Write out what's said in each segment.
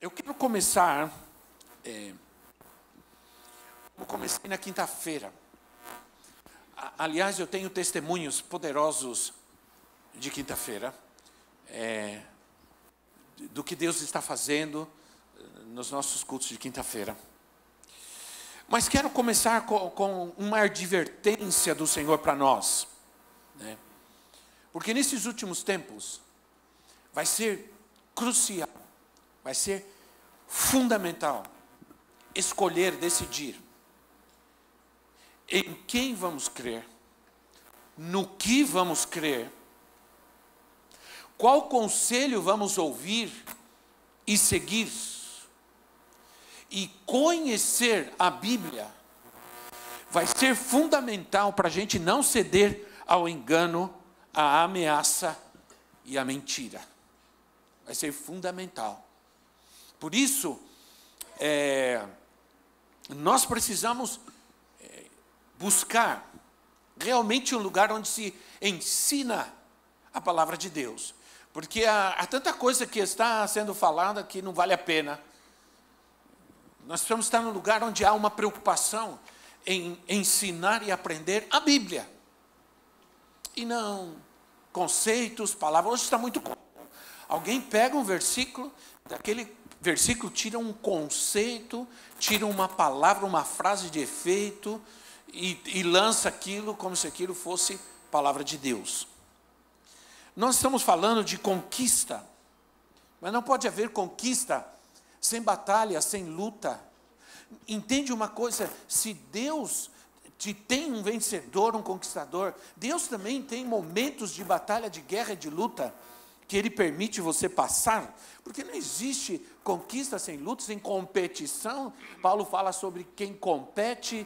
Eu quero começar, eu comecei na quinta-feira. Aliás, eu tenho testemunhos poderosos de quinta-feira, do que Deus está fazendo nos nossos cultos de quinta-feira. Mas quero começar com uma advertência do Senhor para nós, né? Porque nesses últimos tempos vai ser crucial, vai ser fundamental escolher, decidir em quem vamos crer, no que vamos crer, qual conselho vamos ouvir e seguir. E conhecer a Bíblia vai ser fundamental para a gente não ceder ao engano, à ameaça e à mentira. Vai ser fundamental. Por isso, nós precisamos buscar realmente um lugar onde se ensina a palavra de Deus. Porque há tanta coisa que está sendo falada que não vale a pena. Nós precisamos estar num lugar onde há uma preocupação em ensinar e aprender a Bíblia. E não conceitos, palavras. Hoje está muito comum. Alguém pega um versículo, daquele versículo tira um conceito, tira uma palavra, uma frase de efeito e lança aquilo como se aquilo fosse palavra de Deus. Nós estamos falando de conquista, mas não pode haver conquista sem batalha, sem luta. Entende uma coisa? Se Deus te tem um vencedor, um conquistador, Deus também tem momentos de batalha, de guerra, de luta, que Ele permite você passar, porque não existe conquista sem luta, sem competição. Paulo fala sobre quem compete,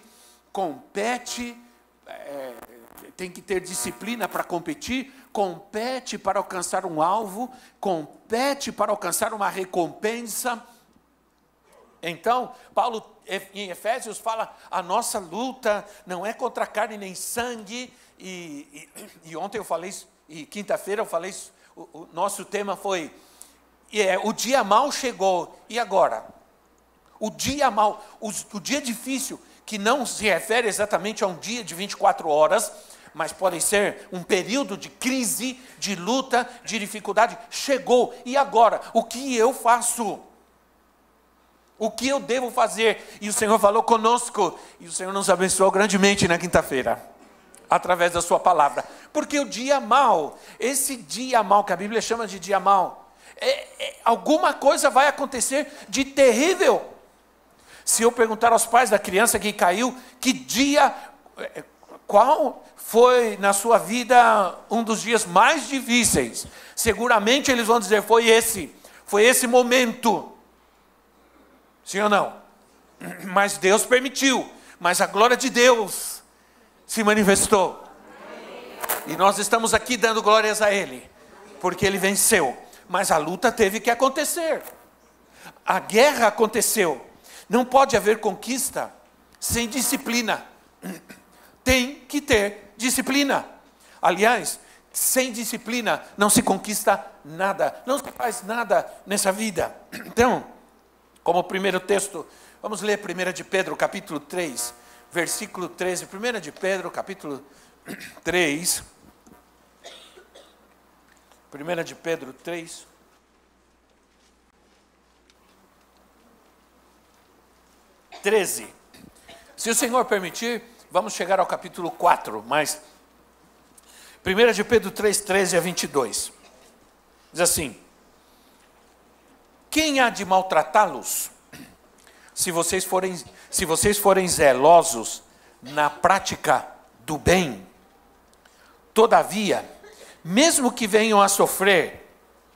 tem que ter disciplina para competir, compete para alcançar um alvo, compete para alcançar uma recompensa. Então, Paulo em Efésios fala, a nossa luta não é contra carne nem sangue, e ontem eu falei, e quinta-feira eu falei, o nosso tema foi, o dia mau chegou, e agora? O dia mau, o dia difícil, que não se refere exatamente a um dia de 24 horas, mas pode ser um período de crise, de luta, de dificuldade, chegou, e agora? O que eu faço? O que eu devo fazer? E o Senhor falou conosco, e o Senhor nos abençoou grandemente na quinta-feira, através da sua palavra. Porque o dia mau, esse dia mau, que a Bíblia chama de dia mau, alguma coisa vai acontecer de terrível. Se eu perguntar aos pais da criança que caiu, que dia, qual foi na sua vida um dos dias mais difíceis? Seguramente eles vão dizer, foi esse momento. Sim ou não? Mas Deus permitiu, mas a glória de Deus se manifestou. E nós estamos aqui dando glórias a Ele, porque Ele venceu. Mas a luta teve que acontecer. A guerra aconteceu. Não pode haver conquista sem disciplina. Tem que ter disciplina. Aliás, sem disciplina não se conquista nada. Não se faz nada nessa vida. Então, como primeiro texto, vamos ler 1 de Pedro, capítulo 3, versículo 13. 1 de Pedro, capítulo 3. 1 de Pedro 3. Se o Senhor permitir, vamos chegar ao capítulo 4, mas 1 de Pedro 3, 13 a 22. Diz assim, quem há de maltratá-los, se vocês forem zelosos na prática do bem? Todavia, mesmo que venham a sofrer,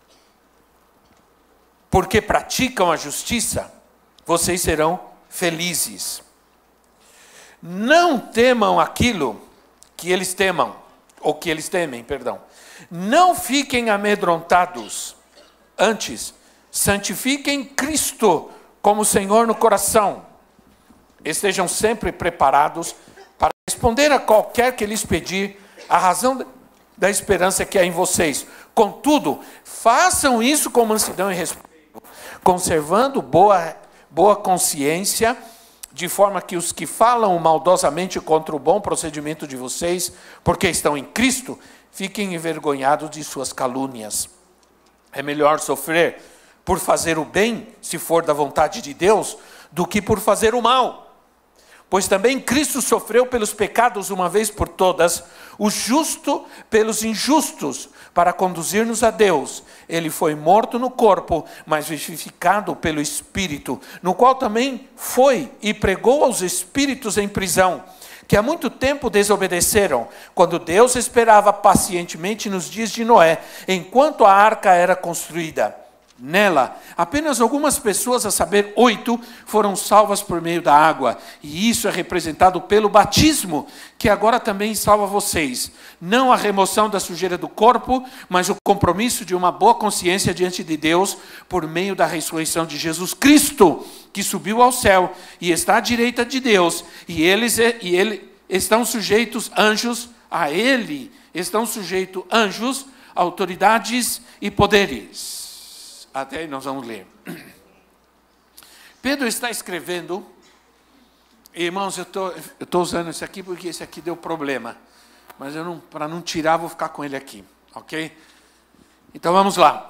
porque praticam a justiça, vocês serão felizes. Não temam aquilo que eles temam, ou que eles temem, perdão. Não fiquem amedrontados, antes, santifiquem Cristo como Senhor no coração. Estejam sempre preparados para responder a qualquer que lhes pedir a razão da esperança que há em vocês. Contudo, façam isso com mansidão e respeito, conservando boa consciência, de forma que os que falam maldosamente contra o bom procedimento de vocês, porque estão em Cristo, fiquem envergonhados de suas calúnias. É melhor sofrer por fazer o bem, se for da vontade de Deus, do que por fazer o mal. Pois também Cristo sofreu pelos pecados uma vez por todas, o justo pelos injustos, para conduzir-nos a Deus. Ele foi morto no corpo, mas vivificado pelo Espírito, no qual também foi e pregou aos espíritos em prisão, que há muito tempo desobedeceram, quando Deus esperava pacientemente nos dias de Noé, enquanto a arca era construída. Nela, apenas algumas pessoas, a saber, 8, foram salvas por meio da água. E isso é representado pelo batismo, que agora também salva vocês. Não a remoção da sujeira do corpo, mas o compromisso de uma boa consciência diante de Deus, por meio da ressurreição de Jesus Cristo, que subiu ao céu e está à direita de Deus. E eles estão sujeitos anjos a Ele. Estão sujeitos anjos, autoridades e poderes. Até aí nós vamos ler. Pedro está escrevendo, irmãos, eu estou usando esse aqui porque esse aqui deu problema, mas para não tirar, vou ficar com ele aqui, ok? Então vamos lá.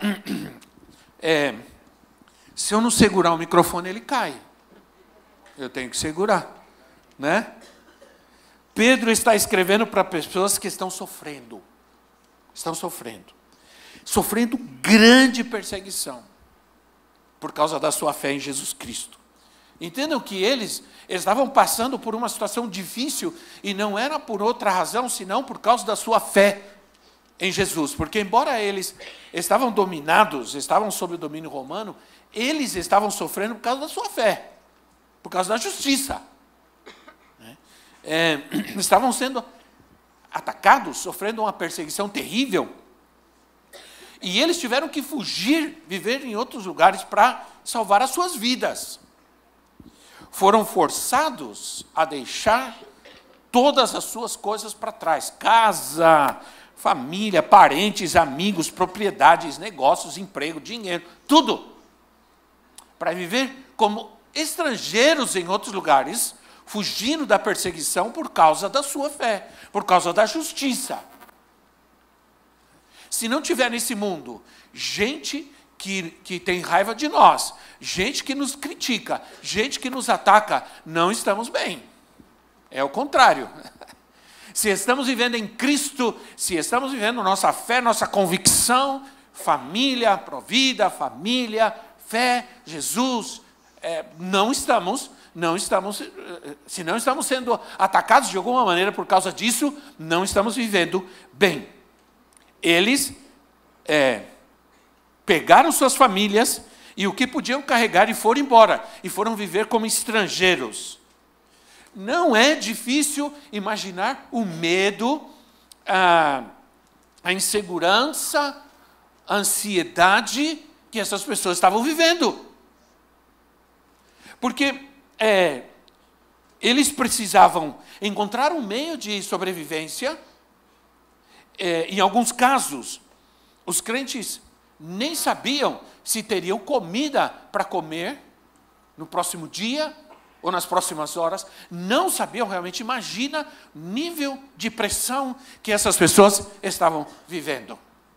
Se eu não segurar o microfone, ele cai. Eu tenho que segurar, né? Pedro está escrevendo para pessoas que estão sofrendo. Sofrendo grande perseguição por causa da sua fé em Jesus Cristo. Entendam que eles estavam passando por uma situação difícil e não era por outra razão, senão por causa da sua fé em Jesus. Porque embora eles estavam dominados, estavam sob o domínio romano, eles estavam sofrendo por causa da sua fé, por causa da justiça. Estavam sendo atacados, sofrendo uma perseguição terrível. E eles tiveram que fugir, viver em outros lugares para salvar as suas vidas. Foram forçados a deixar todas as suas coisas para trás. Casa, família, parentes, amigos, propriedades, negócios, emprego, dinheiro, tudo. Para viver como estrangeiros em outros lugares, fugindo da perseguição por causa da sua fé, por causa da justiça. Se não tiver nesse mundo gente que tem raiva de nós, gente que nos critica, gente que nos ataca, não estamos bem. É o contrário. Se estamos vivendo em Cristo, se estamos vivendo nossa fé, nossa convicção, família, provida, família, fé, Jesus, se não estamos sendo atacados de alguma maneira por causa disso, não estamos vivendo bem. Eles pegaram suas famílias e o que podiam carregar e foram embora. E foram viver como estrangeiros. Não é difícil imaginar o medo, a insegurança, a ansiedade que essas pessoas estavam vivendo. Porque eles precisavam encontrar um meio de sobrevivência. Em alguns casos, os crentes nem sabiam se teriam comida para comer no próximo dia ou nas próximas horas. Não sabiam realmente. Imagina o nível de pressão que essas pessoas estavam vivendo.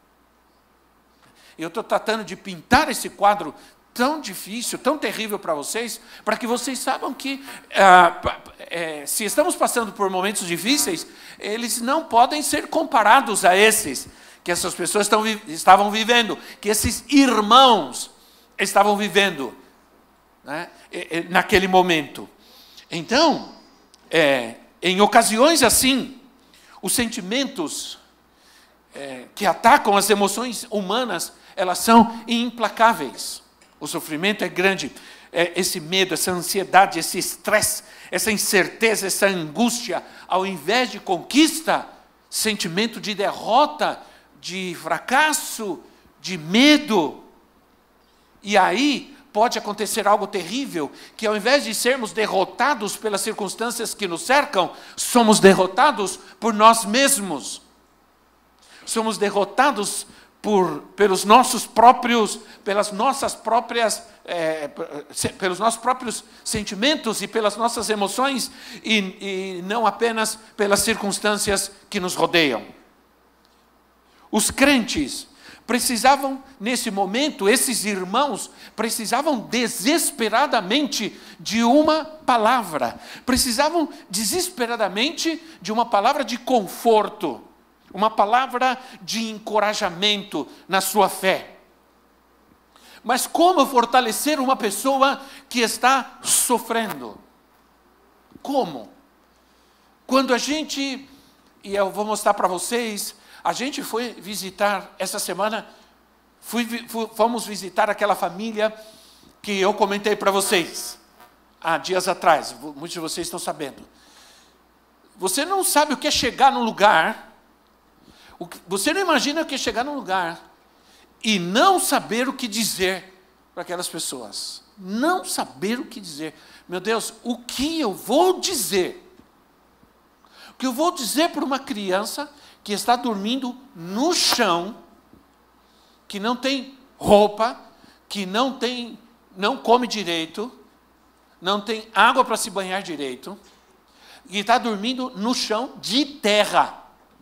Eu estou tratando de pintar esse quadro tão difícil, tão terrível para vocês, para que vocês saibam que se estamos passando por momentos difíceis, eles não podem ser comparados a esses que essas pessoas estavam vivendo, que esses irmãos estavam vivendo, né, naquele momento. Então, em ocasiões assim, os sentimentos que atacam as emoções humanas, elas são implacáveis. O sofrimento é grande, esse medo, essa ansiedade, esse estresse, essa incerteza, essa angústia, ao invés de conquista, sentimento de derrota, de fracasso, de medo. E aí pode acontecer algo terrível, que ao invés de sermos derrotados pelas circunstâncias que nos cercam, somos derrotados por nós mesmos. Somos derrotados pelos nossos próprios sentimentos e pelas nossas emoções, e não apenas pelas circunstâncias que nos rodeiam. Os crentes precisavam, nesse momento, esses irmãos precisavam desesperadamente de uma palavra, precisavam desesperadamente de uma palavra de conforto, uma palavra de encorajamento na sua fé. Mas como fortalecer uma pessoa que está sofrendo? Como? Quando a gente, e eu vou mostrar para vocês, a gente foi visitar, essa semana, fomos visitar aquela família que eu comentei para vocês, há dias atrás, muitos de vocês estão sabendo. Você não sabe o que é chegar num lugar, você não imagina o que é chegar num lugar e não saber o que dizer para aquelas pessoas. Não saber o que dizer. Meu Deus, o que eu vou dizer? O que eu vou dizer para uma criança que está dormindo no chão, que não tem roupa, que não come direito, não tem água para se banhar direito, e está dormindo no chão de terra.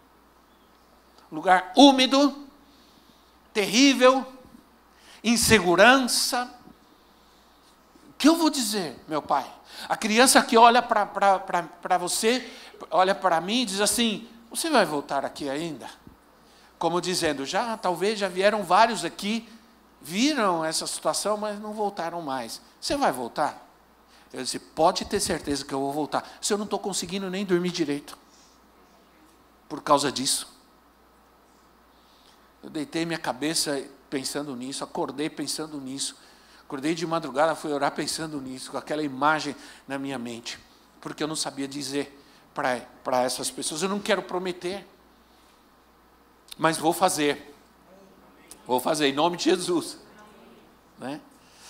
Lugar úmido, terrível, insegurança. O que eu vou dizer, meu pai? A criança que olha para você, olha para mim e diz assim: você vai voltar aqui ainda? Como dizendo, talvez já vieram vários aqui, viram essa situação, mas não voltaram mais. Você vai voltar? Eu disse, pode ter certeza que eu vou voltar. Se eu não estou conseguindo nem dormir direito, por causa disso. Eu deitei minha cabeça pensando nisso, acordei pensando nisso. Acordei de madrugada, fui orar pensando nisso, com aquela imagem na minha mente. Porque eu não sabia dizer para essas pessoas, eu não quero prometer, mas vou fazer em nome de Jesus, né?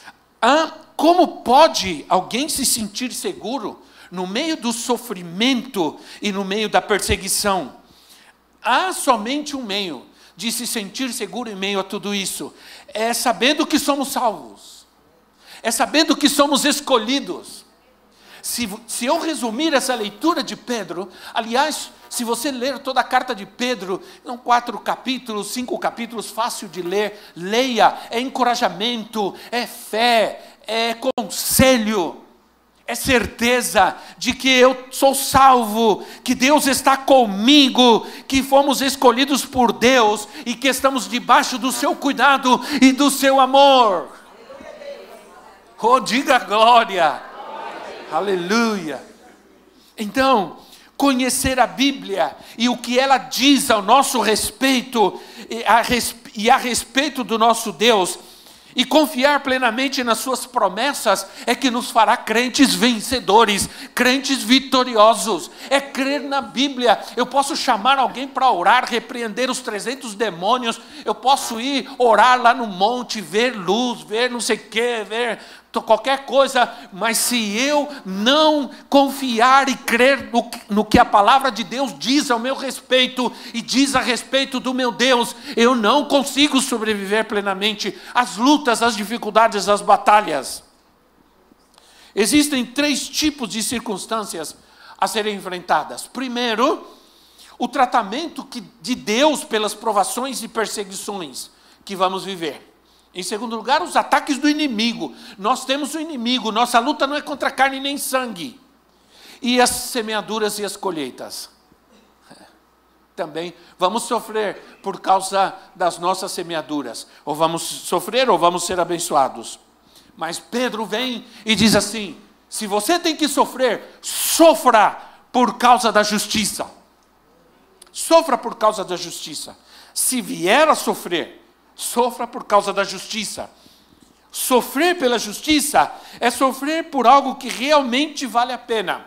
Como pode alguém se sentir seguro no meio do sofrimento e no meio da perseguição? Há somente um meio de se sentir seguro em meio a tudo isso, é sabendo que somos salvos, é sabendo que somos escolhidos. Se eu resumir essa leitura de Pedro, aliás, se você ler toda a carta de Pedro, são 4 capítulos, 5 capítulos, fácil de ler, leia, é encorajamento, é fé, é conselho, é certeza de que eu sou salvo, que Deus está comigo, que fomos escolhidos por Deus e que estamos debaixo do seu cuidado e do seu amor. Oh, diga glória! Aleluia! Então, conhecer a Bíblia e o que ela diz ao nosso respeito e a respeito do nosso Deus, e confiar plenamente nas suas promessas, é que nos fará crentes vencedores, crentes vitoriosos. É crer na Bíblia. Eu posso chamar alguém para orar, repreender os 300 demônios, eu posso ir orar lá no monte, ver luz, ver não sei o que, ver qualquer coisa, mas se eu não confiar e crer no que a palavra de Deus diz ao meu respeito e diz a respeito do meu Deus, eu não consigo sobreviver plenamente às lutas, às dificuldades, às batalhas. Existem 3 tipos de circunstâncias a serem enfrentadas. Primeiro, o tratamento de Deus pelas provações e perseguições que vamos viver. Em segundo lugar, os ataques do inimigo. Nós temos o inimigo, nossa luta não é contra carne nem sangue. E as semeaduras e as colheitas. Também vamos sofrer por causa das nossas semeaduras. Ou vamos sofrer ou vamos ser abençoados. Mas Pedro vem e diz assim: se você tem que sofrer, sofra por causa da justiça. Sofra por causa da justiça. Se vier a sofrer, sofra por causa da justiça. Sofrer pela justiça é sofrer por algo que realmente vale a pena.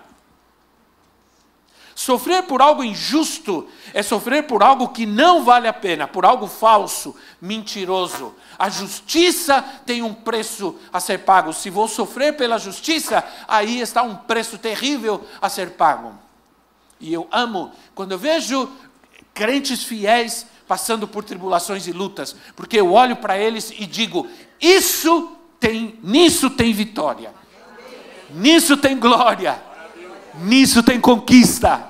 Sofrer por algo injusto é sofrer por algo que não vale a pena, por algo falso, mentiroso. A justiça tem um preço a ser pago. Se vou sofrer pela justiça, aí está um preço terrível a ser pago. E eu amo, quando eu vejo crentes fiéis passando por tribulações e lutas, porque eu olho para eles e digo, nisso tem vitória, nisso tem glória, nisso tem conquista.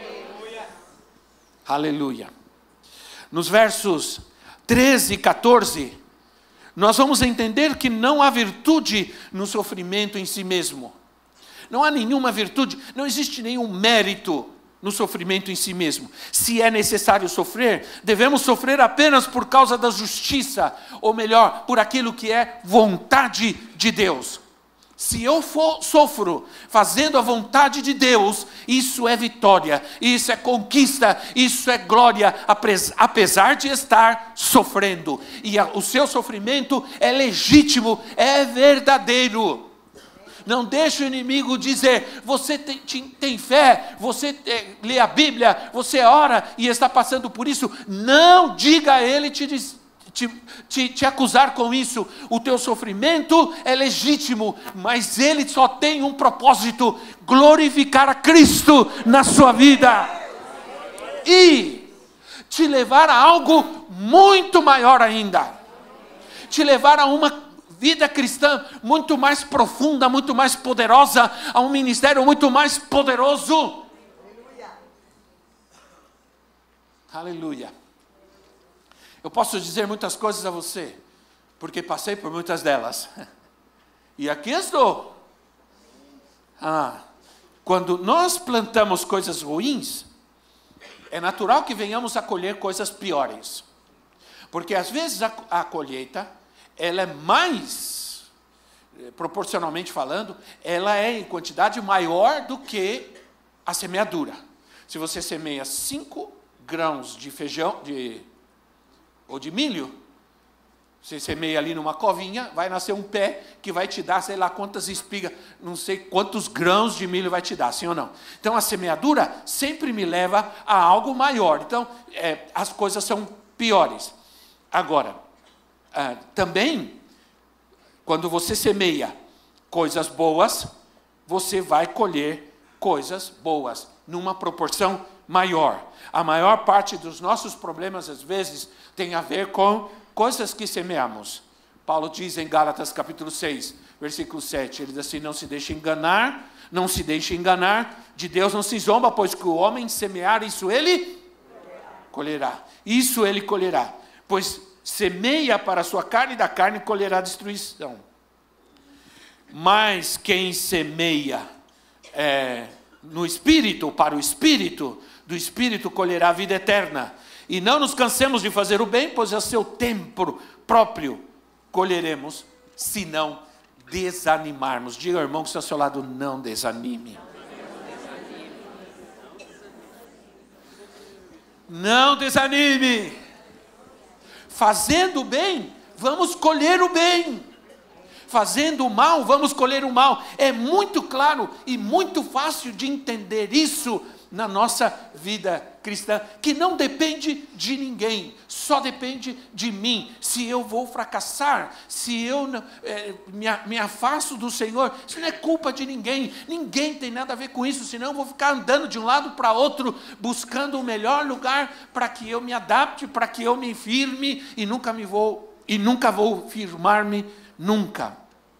Aleluia. Nos versos 13 e 14, nós vamos entender que não há virtude no sofrimento em si mesmo. Não há nenhuma virtude, não existe nenhum mérito no sofrimento em si mesmo. Se é necessário sofrer, devemos sofrer apenas por causa da justiça, ou melhor, por aquilo que é vontade de Deus. Se eu sofro fazendo a vontade de Deus, isso é vitória, isso é conquista, isso é glória, apesar de estar sofrendo. E o seu sofrimento é legítimo, é verdadeiro. Não deixe o inimigo dizer, você tem fé, você lê a Bíblia, você ora e está passando por isso. Não diga a ele te acusar com isso. O teu sofrimento é legítimo, mas ele só tem um propósito: glorificar a Cristo na sua vida e te levar a algo muito maior ainda, te levar a uma vida cristã muito mais profunda, muito mais poderosa, a um ministério muito mais poderoso. Aleluia. Eu posso dizer muitas coisas a você, porque passei por muitas delas. E aqui estou. Quando nós plantamos coisas ruins, é natural que venhamos a colher coisas piores. Porque às vezes a colheita, ela é mais, proporcionalmente falando, ela é em quantidade maior do que a semeadura. Se você semeia 5 grãos de feijão, ou de milho, você semeia ali numa covinha, vai nascer um pé que vai te dar, sei lá quantas espigas, não sei quantos grãos de milho vai te dar, sim ou não? Então a semeadura sempre me leva a algo maior. Então as coisas são piores. Agora, também, quando você semeia coisas boas, você vai colher coisas boas, numa proporção maior. A maior parte dos nossos problemas, às vezes, tem a ver com coisas que semeamos. Paulo diz em Gálatas capítulo 6, versículo 7, ele diz assim, não se deixe enganar, de Deus não se zomba, pois que o homem semear, isso ele colherá. Isso ele colherá. Pois semeia para a sua carne, e da carne colherá destruição. Mas quem semeia no Espírito, para o Espírito, do Espírito colherá a vida eterna. E não nos cansemos de fazer o bem, pois a seu tempo próprio colheremos, se não desanimarmos. Diga ao irmão que está ao seu lado, não desanime. Não desanime. Fazendo o bem, vamos colher o bem. Fazendo o mal, vamos colher o mal. É muito claro e muito fácil de entender isso na nossa vida cristã, que não depende de ninguém, só depende de mim. Se eu vou fracassar, se eu me afasto do Senhor, isso não é culpa de ninguém. Ninguém tem nada a ver com isso, senão eu vou ficar andando de um lado para outro, buscando o melhor lugar para que eu me adapte, para que eu me firme e nunca vou firmar-me nunca.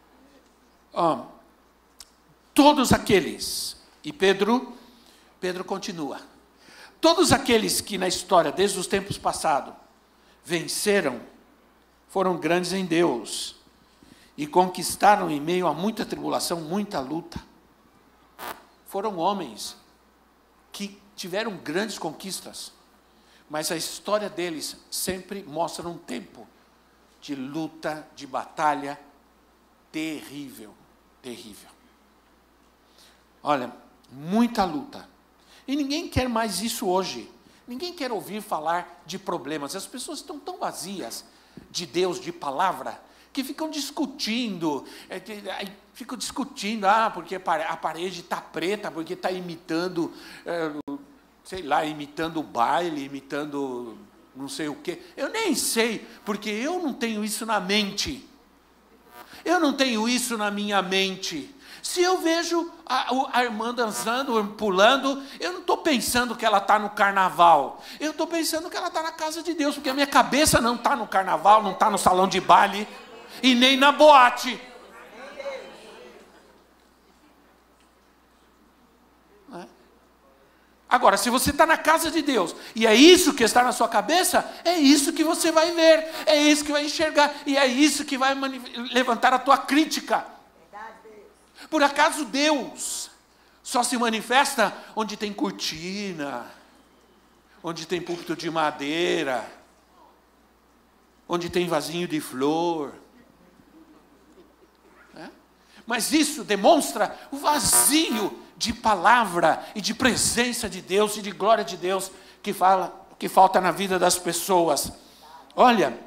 Todos aqueles, e Pedro continua, todos aqueles que na história, desde os tempos passados, venceram, foram grandes em Deus, e conquistaram em meio a muita tribulação, muita luta. Foram homens que tiveram grandes conquistas, mas a história deles sempre mostra um tempo de luta, de batalha terrível, terrível. Olha, muita luta. E ninguém quer mais isso hoje. Ninguém quer ouvir falar de problemas. As pessoas estão tão vazias de Deus, de palavra, que ficam discutindo. Porque a parede está preta, porque está imitando, imitando o baile, imitando não sei o quê. Eu nem sei, porque eu não tenho isso na mente. eu não tenho isso na minha mente. Se eu vejo a irmã dançando, pulando, eu não estou pensando que ela está no carnaval. Eu estou pensando que ela está na casa de Deus, porque a minha cabeça não está no carnaval, não está no salão de baile e nem na boate. Agora, se você está na casa de Deus, e é isso que está na sua cabeça, é isso que você vai ver, é isso que vai enxergar, e é isso que vai levantar a tua crítica. Por acaso Deus só se manifesta onde tem cortina, onde tem púlpito de madeira, onde tem vasinho de flor? Mas isso demonstra o vazio de palavra e de presença de Deus e de glória de Deus que falta na vida das pessoas. Olha,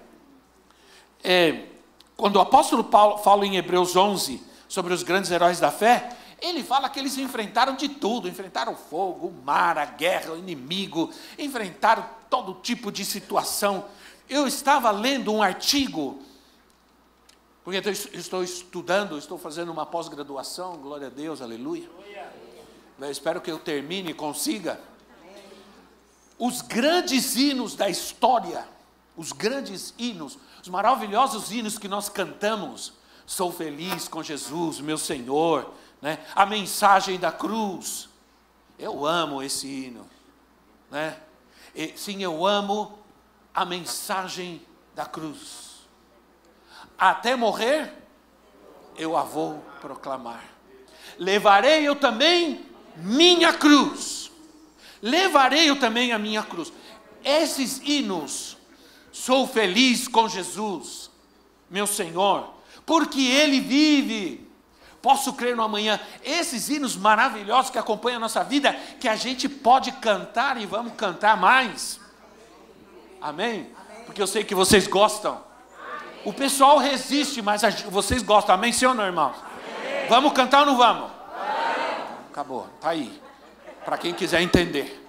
quando o apóstolo Paulo fala em Hebreus 11 sobre os grandes heróis da fé, ele fala que eles enfrentaram de tudo, enfrentaram o fogo, o mar, a guerra, o inimigo, enfrentaram todo tipo de situação. Eu estava lendo um artigo, porque estou estudando, estou fazendo uma pós-graduação, glória a Deus, aleluia. Eu espero que eu termine e consiga. Os grandes hinos da história, os grandes hinos, os maravilhosos hinos que nós cantamos, sou feliz com Jesus, meu Senhor, né? A mensagem da cruz, eu amo esse hino, né? Sim, eu amo a mensagem da cruz. Até morrer, eu a vou proclamar. Levarei eu também minha cruz. Levarei eu também a minha cruz. Esses hinos, sou feliz com Jesus, meu Senhor, porque Ele vive. Posso crer no amanhã. Esses hinos maravilhosos que acompanham a nossa vida, que a gente pode cantar e vamos cantar mais. Amém? Porque eu sei que vocês gostam. O pessoal resiste, mas vocês gostam. Amém, sim ou não, irmãos? Amém. Vamos cantar ou não vamos? Amém. Acabou, está aí. Para quem quiser entender.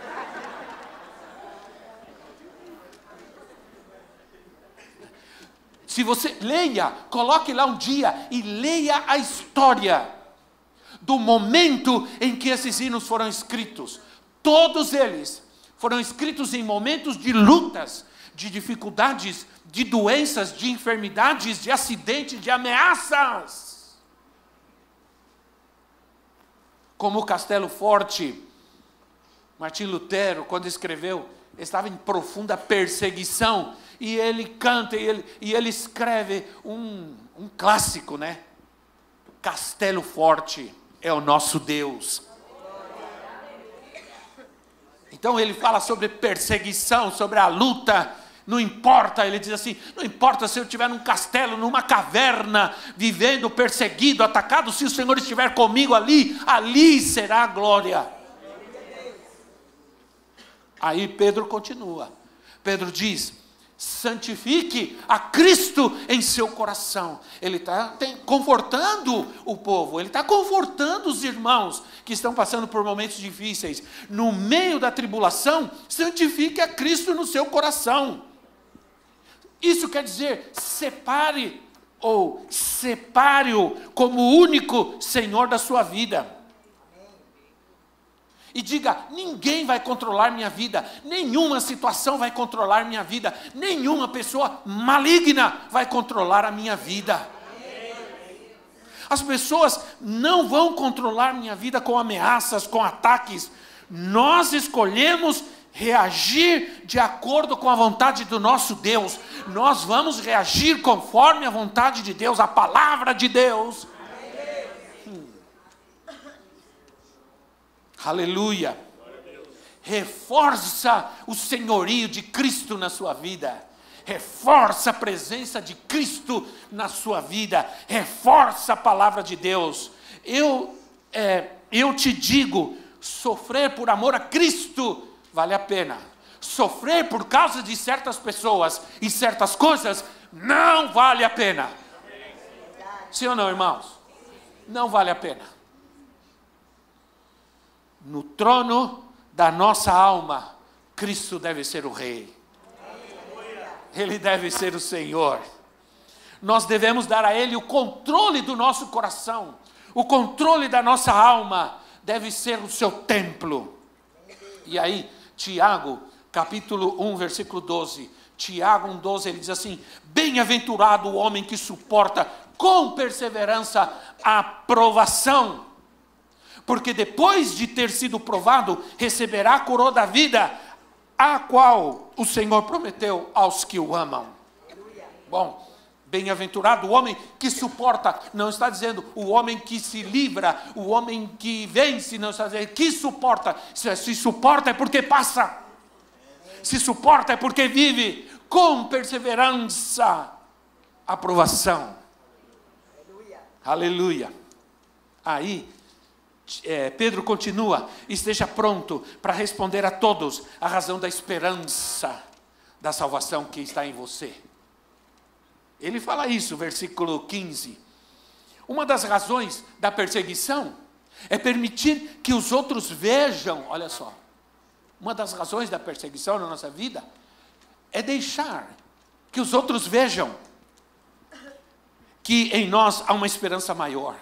Se você leia, coloque lá um dia e leia a história do momento em que esses hinos foram escritos. Todos eles foram escritos em momentos de lutas, de dificuldades, de doenças, de enfermidades, de acidentes, de ameaças. Como o Castelo Forte, Martim Lutero, quando escreveu, estava em profunda perseguição, e ele canta, e ele escreve um clássico, né? Castelo Forte é o nosso Deus. Então ele fala sobre perseguição, sobre a luta. Não importa, ele diz assim, não importa se eu estiver num castelo, numa caverna, vivendo, perseguido, atacado, se o Senhor estiver comigo ali, ali será a glória. Aí Pedro continua, Pedro diz, santifique a Cristo em seu coração. Ele está confortando o povo, ele está confortando os irmãos que estão passando por momentos difíceis. No meio da tribulação, santifique a Cristo no seu coração. Isso quer dizer, separe-o como o único Senhor da sua vida. E diga, ninguém vai controlar minha vida, nenhuma situação vai controlar minha vida, nenhuma pessoa maligna vai controlar a minha vida. As pessoas não vão controlar minha vida com ameaças, com ataques. Nós escolhemos reagir de acordo com a vontade do nosso Deus. Nós vamos reagir conforme a vontade de Deus, a palavra de Deus. Aleluia. Reforça o senhorio de Cristo na sua vida. Reforça a presença de Cristo na sua vida. Reforça a palavra de Deus. Eu te digo, sofrer por amor a Cristo vale a pena. Sofrer por causa de certas pessoas e certas coisas não vale a pena. Sim ou não, irmãos? Não vale a pena. No trono da nossa alma, Cristo deve ser o Rei. Ele deve ser o Senhor. nós devemos dar a Ele o controle do nosso coração, o controle da nossa alma, deve ser o seu templo. E aí, Tiago, capítulo 1, versículo 12, Tiago 1,12, ele diz assim: bem-aventurado o homem que suporta com perseverança a provação, porque depois de ter sido provado, receberá a coroa da vida, a qual o Senhor prometeu aos que o amam. Bom, bem-aventurado o homem que suporta, não está dizendo o homem que se livra, o homem que vence, não está dizendo que suporta. Se suporta é porque passa, se suporta é porque vive com perseverança a provação. Aleluia. Aí Pedro continua: esteja pronto para responder a todos a razão da esperança da salvação que está em você. Ele fala isso, versículo 15. Uma das razões da perseguição é permitir que os outros vejam, olha só, uma das razões da perseguição na nossa vida é deixar que os outros vejam que em nós há uma esperança maior,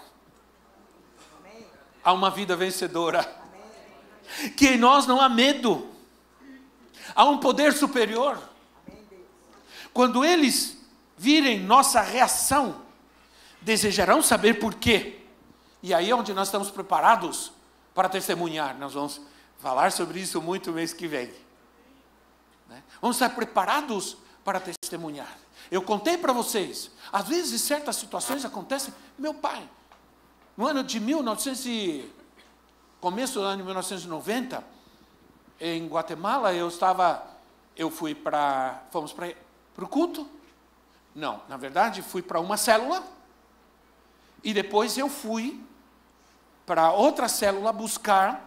há uma vida vencedora, que em nós não há medo, há um poder superior. Quando eles virem nossa reação, desejarão saber por quê. E aí é onde nós estamos preparados para testemunhar. Nós vamos falar sobre isso muito mês que vem, né? Vamos estar preparados para testemunhar. Eu contei para vocês, às vezes certas situações acontecem. Meu pai, no ano de começo do ano de 1990, em Guatemala, fomos para o culto. Não, na verdade, fui para uma célula, e depois eu fui para outra célula buscar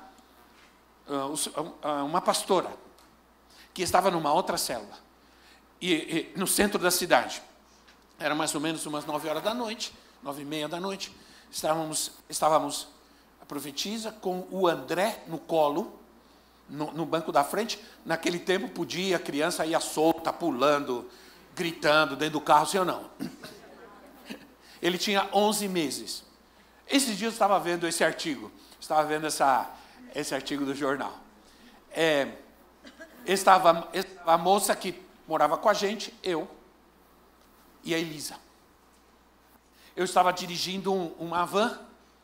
uma pastora, que estava numa outra célula, no centro da cidade. Era mais ou menos umas 9 horas da noite, 9h30 da noite, estávamos a profetisa com o André no colo, no banco da frente. Naquele tempo podia, a criança ia solta, pulando, gritando dentro do carro, sim ou não? Ele tinha 11 meses. Esses dias eu estava vendo esse artigo, esse artigo do jornal. Estava a moça que morava com a gente, eu e a Elisa. Eu estava dirigindo uma van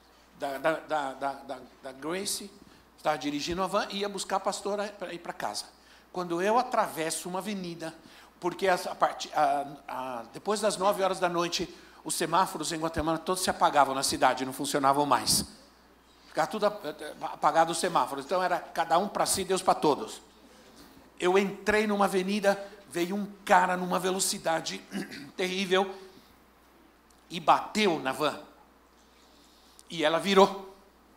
da Grace, estava dirigindo uma van e ia buscar a pastora para ir para casa. Quando eu atravesso uma avenida, porque depois das 9 horas da noite, os semáforos em Guatemala todos se apagavam na cidade, não funcionavam mais. Ficava tudo apagado os semáforos. Então era cada um para si, Deus para todos. Eu entrei numa avenida, veio um cara numa velocidade terrível e bateu na van. E ela virou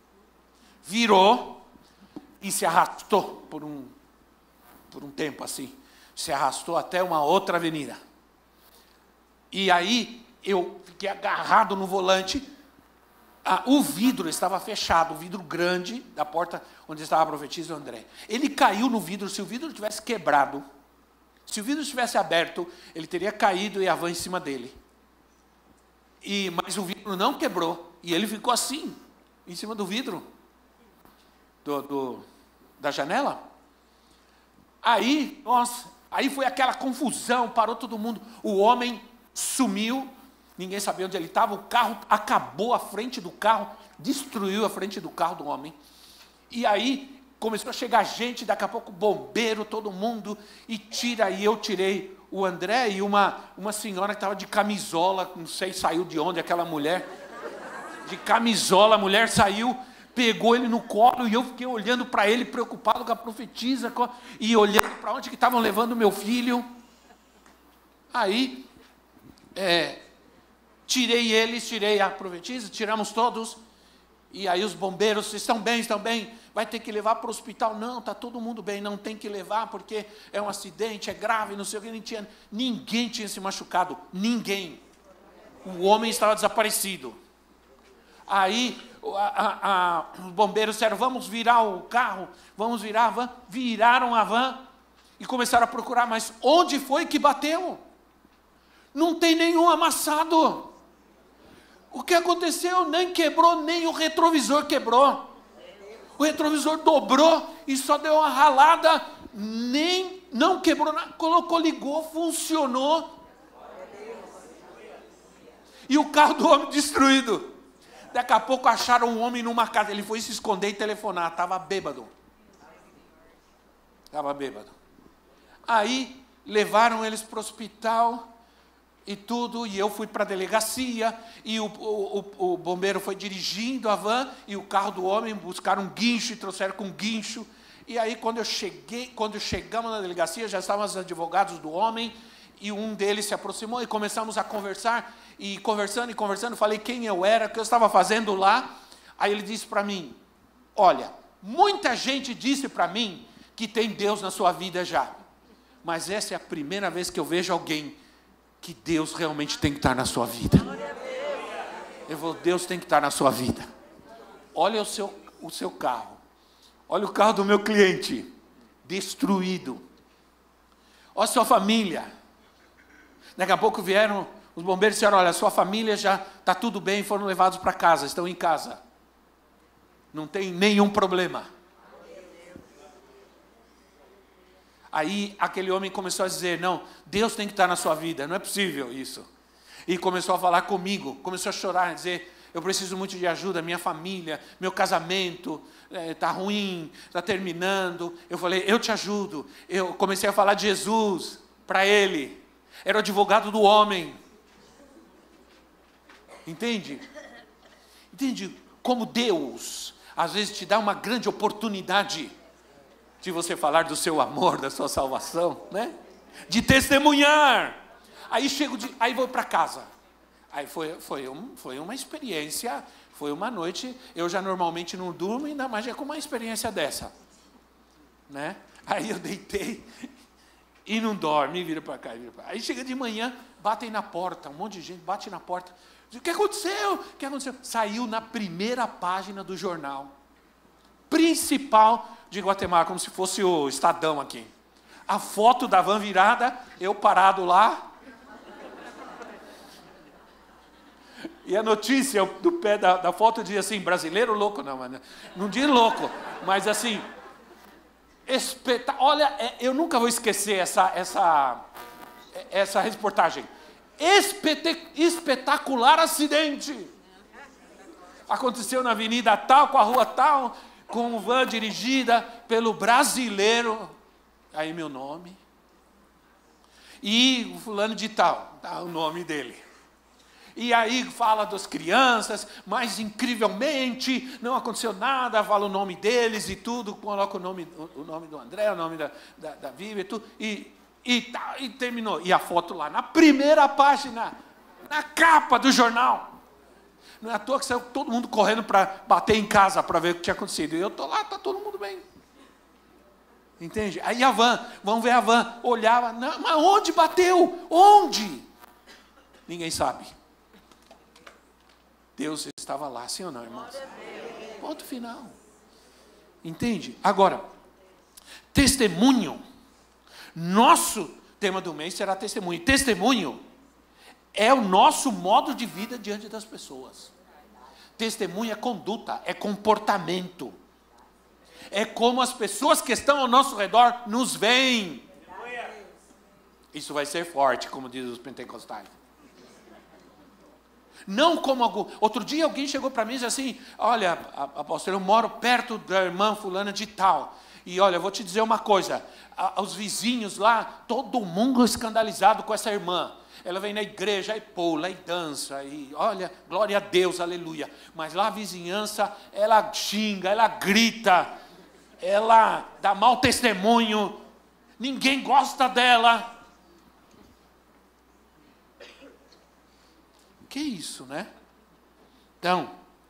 e se arrastou por um tempo assim. Se arrastou até uma outra avenida. E aí eu fiquei agarrado no volante. O vidro estava fechado, o vidro grande da porta onde estava a profetisa André. Ele caiu no vidro. Se o vidro tivesse quebrado, se o vidro estivesse aberto, ele teria caído e a van em cima dele. Mas o vidro não quebrou e ele ficou assim, em cima do vidro da janela. Aí foi aquela confusão, parou todo mundo. O homem sumiu, ninguém sabia onde ele estava. O carro acabou a frente do carro, destruiu a frente do carro do homem. E aí começou a chegar gente, daqui a pouco bombeiro, todo mundo, e eu tirei o André e uma senhora que estava de camisola, não sei, saiu de onde aquela mulher, de camisola, a mulher saiu, pegou ele no colo, e eu fiquei olhando para ele, preocupado com a profetisa, e olhando para onde que estavam levando meu filho. Aí, tirei a profetisa, tiramos todos, e aí os bombeiros, estão bem, vai ter que levar para o hospital. Não, está todo mundo bem, não tem que levar, porque é um acidente, é grave, não sei o que, ninguém tinha se machucado, ninguém. O homem estava desaparecido. Aí, os bombeiros disseram: vamos virar o carro, vamos virar a van. Viraram a van e começaram a procurar, mas onde foi que bateu? Não tem nenhum amassado. O que aconteceu? Nem quebrou, nem o retrovisor quebrou. O retrovisor dobrou e só deu uma ralada, não quebrou nada. Colocou, ligou, funcionou. E o carro do homem destruído. Daqui a pouco acharam um homem numa casa. Ele foi se esconder e telefonar. Estava bêbado. Aí levaram eles para o hospital e tudo. E eu fui para a delegacia. E o bombeiro foi dirigindo a van. E o carro do homem buscaram um guincho e trouxeram com um guincho. E aí quando chegamos na delegacia, já estavam os advogados do homem. E um deles se aproximou e começamos a conversar. E conversando, falei quem eu era, o que eu estava fazendo lá. Aí ele disse para mim, olha, muita gente disse para mim que tem Deus na sua vida já. Mas essa é a primeira vez que eu vejo alguém que Deus realmente tem que estar na sua vida. Eu vou, Deus tem que estar na sua vida. Olha o seu carro. Olha o carro do meu cliente, destruído. Olha a sua família. Daqui a pouco vieram os bombeiros e disseram, olha, a sua família já está tudo bem, foram levados para casa, estão em casa. Não tem nenhum problema. Aí aquele homem começou a dizer, não, Deus tem que estar na sua vida, não é possível isso. E começou a falar comigo, começou a chorar, a dizer, eu preciso muito de ajuda, minha família, meu casamento está ruim, está terminando. Eu falei, eu te ajudo. Eu comecei a falar de Jesus para ele. Era o advogado do homem. Entende? Entende como Deus, às vezes, te dá uma grande oportunidade de você falar do seu amor, da sua salvação, né? De testemunhar. Aí vou para casa. Aí foi uma experiência, foi uma noite, eu já normalmente não durmo, ainda mais com uma experiência dessa. Né? Aí eu deitei e não dorme, vira para cá. Aí chega de manhã, batem na porta, um monte de gente bate na porta. O que aconteceu? O que aconteceu? Saiu na primeira página do jornal principal de Guatemala, como se fosse o Estadão aqui. A foto da van virada, eu parado lá. E a notícia do pé da foto dizia assim, brasileiro louco, não diz louco, mas assim, olha, eu nunca vou esquecer essa reportagem. Espetacular acidente. Aconteceu na avenida tal, com a rua tal, com van dirigida pelo brasileiro, aí meu nome, e o fulano de tal, tá o nome dele. E aí fala das crianças, mas incrivelmente não aconteceu nada, fala o nome deles e tudo, coloca o nome do André, o nome da Vivi e tudo, e terminou. E a foto lá na primeira página, na capa do jornal. Não é à toa que saiu todo mundo correndo para bater em casa para ver o que tinha acontecido. E eu estou lá, está todo mundo bem. Entende? Aí a van, vamos ver a van, olhava, não, mas onde bateu? Onde? Ninguém sabe. Deus estava lá, sim ou não, irmãos? Ponto final. Entende? Agora, testemunho. Nosso tema do mês será testemunho. Testemunho é o nosso modo de vida diante das pessoas. Testemunho é conduta, é comportamento. É como as pessoas que estão ao nosso redor nos veem. Isso vai ser forte, como dizem os pentecostais. Não como algum... Outro dia alguém chegou para mim e disse assim, olha, apóstolo, eu moro perto da irmã fulana de tal. E olha, eu vou te dizer uma coisa, os vizinhos lá, todo mundo escandalizado com essa irmã. Ela vem na igreja e pula e dança, e olha, glória a Deus, aleluia. Mas lá a vizinhança, ela xinga, ela grita, ela dá mau testemunho, ninguém gosta dela. Que isso, né? Então,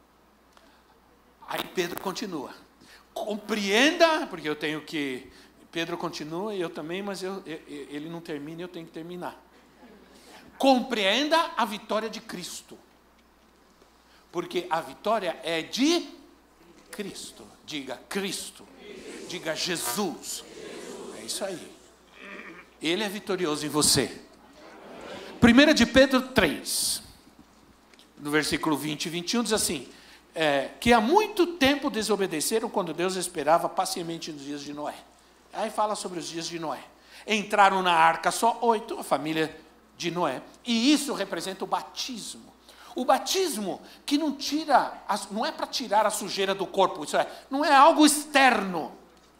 aí Pedro continua. Compreenda, porque eu tenho que... Pedro continua e eu também, mas ele não termina e eu tenho que terminar. Compreenda a vitória de Cristo. Porque a vitória é de Cristo. Diga Cristo. Diga Jesus. É isso aí. Ele é vitorioso em você. 1 de Pedro 3, no versículo 20 e 21, diz assim, que há muito tempo desobedeceram quando Deus esperava pacientemente nos dias de Noé. Aí fala sobre os dias de Noé. Entraram na arca só 8, a família de Noé. E isso representa o batismo. O batismo que não não é para tirar a sujeira do corpo, isso não é algo externo.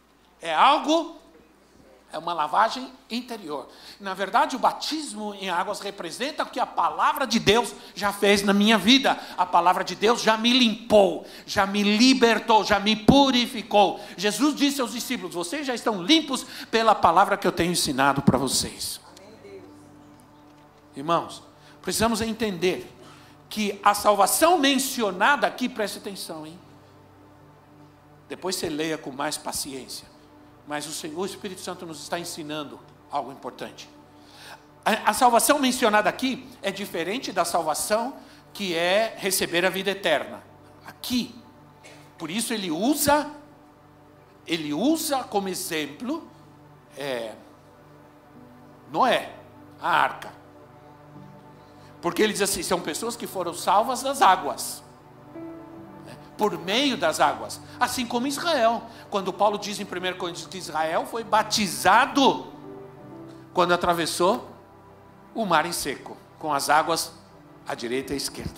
É uma lavagem interior. Na verdade, o batismo em águas representa o que a palavra de Deus já fez na minha vida. A palavra de Deus já me limpou, já me libertou, já me purificou. Jesus disse aos discípulos, vocês já estão limpos pela palavra que eu tenho ensinado para vocês. Irmãos, precisamos entender que a salvação mencionada aqui, preste atenção, hein? Depois você leia com mais paciência. Mas o Espírito Santo nos está ensinando algo importante. A salvação mencionada aqui é diferente da salvação que é receber a vida eterna. Aqui, por isso ele usa como exemplo Noé, a arca. Porque ele diz assim, são pessoas que foram salvas das águas. Por meio das águas, assim como Israel, quando Paulo diz em 1 Coríntios que Israel foi batizado quando atravessou o mar em seco, com as águas à direita e à esquerda.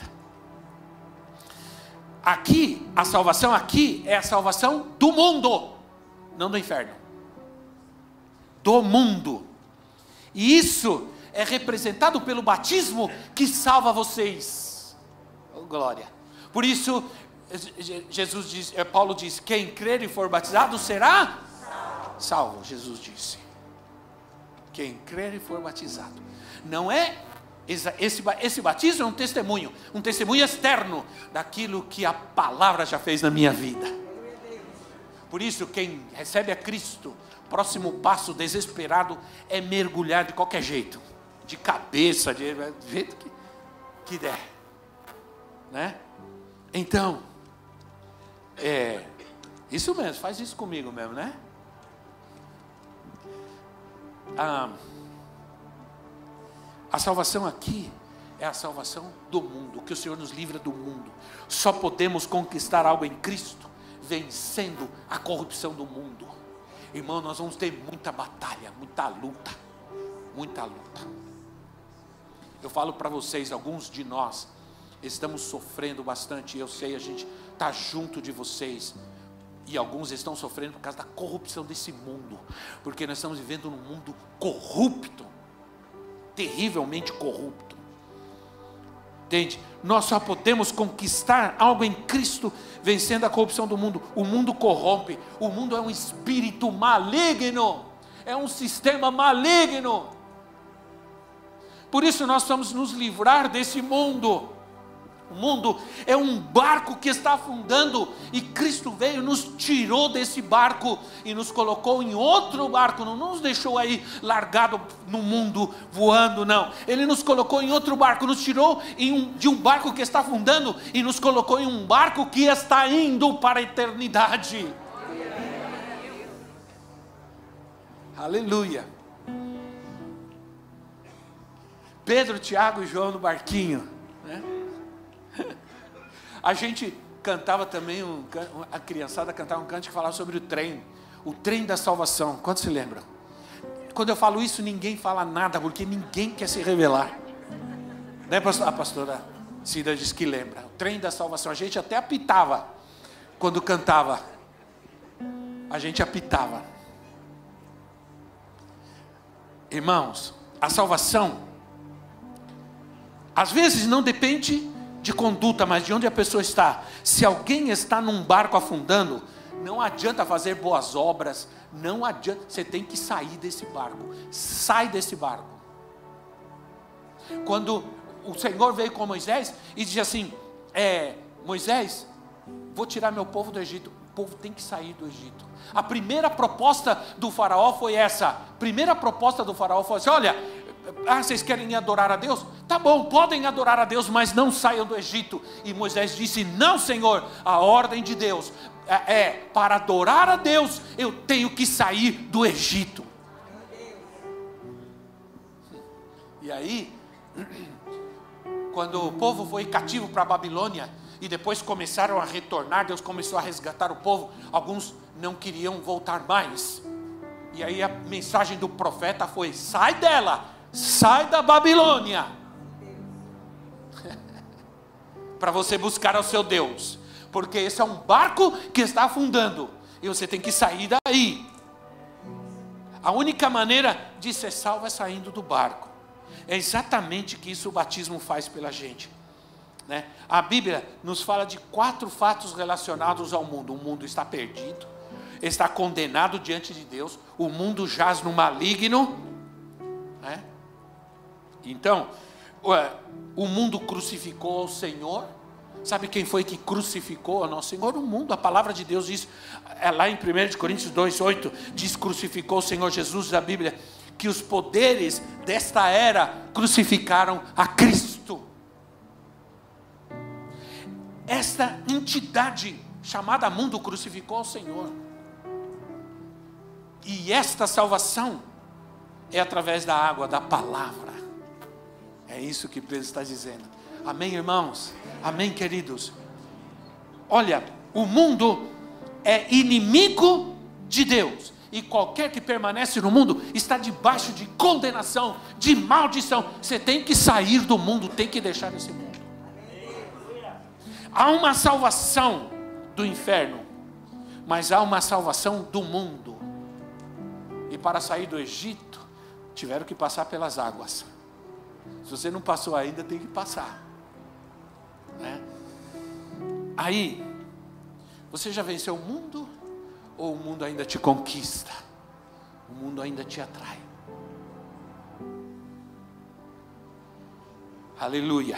Aqui, a salvação aqui é a salvação do mundo, não do inferno, do mundo, e isso é representado pelo batismo que salva vocês. Oh, glória! Por isso, Paulo diz, quem crer e for batizado será salvo. Jesus disse, quem crer e for batizado. Não é, esse batismo é um testemunho externo daquilo que a palavra já fez na minha vida. Por isso, quem recebe a Cristo, próximo passo desesperado é mergulhar de qualquer jeito, de cabeça, do jeito que der, né? Então, isso mesmo, faz isso comigo mesmo, né? A salvação aqui é a salvação do mundo, que o Senhor nos livra do mundo. Só podemos conquistar algo em Cristo vencendo a corrupção do mundo. Irmão, nós vamos ter muita batalha, muita luta. Eu falo para vocês, alguns de nós estamos sofrendo bastante, eu sei, a gente está junto de vocês, e alguns estão sofrendo por causa da corrupção desse mundo, porque nós estamos vivendo num mundo corrupto, terrivelmente corrupto, entende? Nós só podemos conquistar algo em Cristo, vencendo a corrupção do mundo. O mundo corrompe, o mundo é um espírito maligno, é um sistema maligno, por isso nós vamos nos livrar desse mundo. O mundo é um barco que está afundando, e Cristo veio, nos tirou desse barco e nos colocou em outro barco, não nos deixou aí largado no mundo voando, não. Ele nos colocou em outro barco, nos tirou de um barco que está afundando e nos colocou em um barco que está indo para a eternidade. Aleluia. Pedro, Tiago e João no barquinho, né? A gente cantava também, a criançada cantava um canto que falava sobre o trem da salvação. Quantos se lembram? Quando eu falo isso, ninguém fala nada, porque ninguém quer se revelar, né? A pastora Cida diz que lembra, o trem da salvação. A gente até apitava quando cantava, a gente apitava. Irmãos, a salvação às vezes não depende de conduta, mas de onde a pessoa está. Se alguém está num barco afundando, não adianta fazer boas obras, não adianta, você tem que sair desse barco. Sai desse barco. Quando o Senhor veio com Moisés e disse assim, Moisés, vou tirar meu povo do Egito. O povo tem que sair do Egito. A primeira proposta do faraó foi essa. Assim, olha, vocês querem adorar a Deus? Tá bom, podem adorar a Deus, mas não saiam do Egito. E Moisés disse, não, Senhor, a ordem de Deus para adorar a Deus, eu tenho que sair do Egito. E aí, Quando o povo foi cativo para a Babilônia, e depois começaram a retornar, Deus começou a resgatar o povo, alguns não queriam voltar mais. E aí a mensagem do profeta foi: sai dela, sai da Babilônia, para você buscar ao seu Deus, porque esse é um barco que está afundando, e você tem que sair daí. A única maneira de ser salvo é saindo do barco. É exatamente que isso o batismo faz pela gente, né? A Bíblia nos fala de 4 fatos relacionados ao mundo. O mundo está perdido, está condenado diante de Deus, o mundo jaz no maligno, né? Então, o mundo crucificou o Senhor. Sabe quem foi que crucificou o nosso Senhor? O mundo. A palavra de Deus diz, lá em 1 Coríntios 2:8, diz: crucificou o Senhor Jesus. A Bíblia, que os poderes desta era crucificaram a Cristo. Esta entidade chamada mundo crucificou o Senhor. E esta salvação é através da água, da palavra. É isso que Pedro está dizendo. Amém, irmãos? Amém, queridos? Olha, o mundo é inimigo de Deus. E qualquer que permanece no mundo está debaixo de condenação, de maldição. Você tem que sair do mundo, tem que deixar esse mundo. Há uma salvação do inferno, mas há uma salvação do mundo. E para sair do Egito, tiveram que passar pelas águas. Se você não passou ainda, tem que passar, né? Aí, você já venceu o mundo? Ou o mundo ainda te conquista? O mundo ainda te atrai? Aleluia.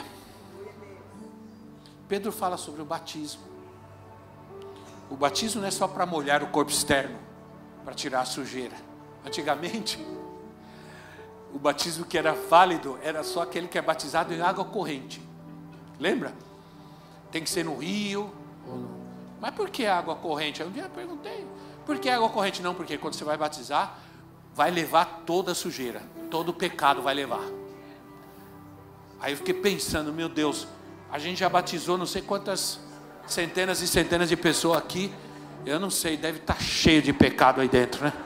Pedro fala sobre o batismo. O batismo não é só para molhar o corpo externo, para tirar a sujeira. Antigamente, o batismo que era válido era só aquele que é batizado em água corrente. Lembra? Tem que ser no rio. Mas por que água corrente? Aí um dia eu perguntei: por que água corrente? Não, porque quando você vai batizar, vai levar toda a sujeira, todo o pecado vai levar. Aí eu fiquei pensando: meu Deus, a gente já batizou não sei quantas centenas e centenas de pessoas aqui. Eu não sei, deve estar cheio de pecado aí dentro, né?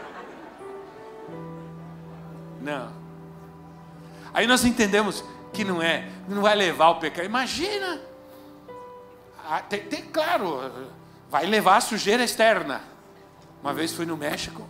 Não. Aí nós entendemos que não vai levar o pecado. Imagina, claro, vai levar a sujeira externa. Uma vez fui no México,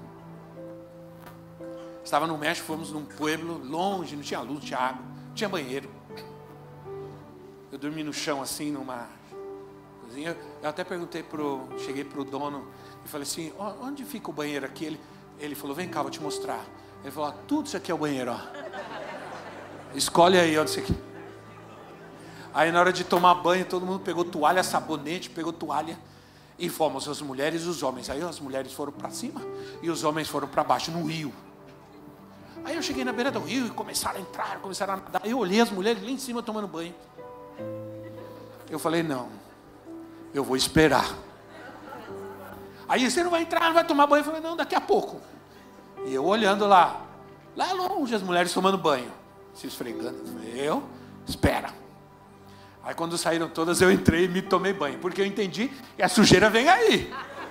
estava no México, fomos num pueblo longe, não tinha luz, não tinha água, não tinha banheiro. Eu dormi no chão assim, numa cozinha. Eu até cheguei pro dono e falei assim: onde fica o banheiro aqui? Ele falou: vem cá, vou te mostrar. Ele falou: tudo isso aqui é o banheiro, ó. Escolhe aí onde você quer. Aí na hora de tomar banho, todo mundo pegou toalha, sabonete, pegou toalha, e fomos as mulheres e os homens. Aí as mulheres foram para cima e os homens foram para baixo, no rio. Aí eu cheguei na beira do rio e começaram a entrar, começaram a nadar. Eu olhei as mulheres lá em cima tomando banho. Eu falei: não, eu vou esperar. Aí: você não vai entrar, não vai tomar banho? Eu falei: não, daqui a pouco. E eu olhando lá longe, as mulheres tomando banho, se esfregando. Espera. Aí quando saíram todas, eu entrei e me tomei banho, porque eu entendi que a sujeira vem aí.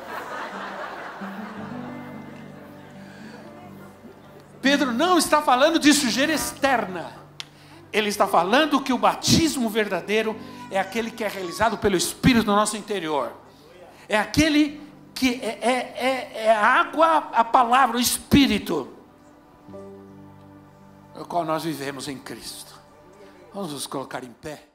Pedro não está falando de sujeira externa. Ele está falando que o batismo verdadeiro é aquele que é realizado pelo Espírito no nosso interior. É aquele que é a água, a palavra, o Espírito, no qual nós vivemos em Cristo. Vamos nos colocar em pé.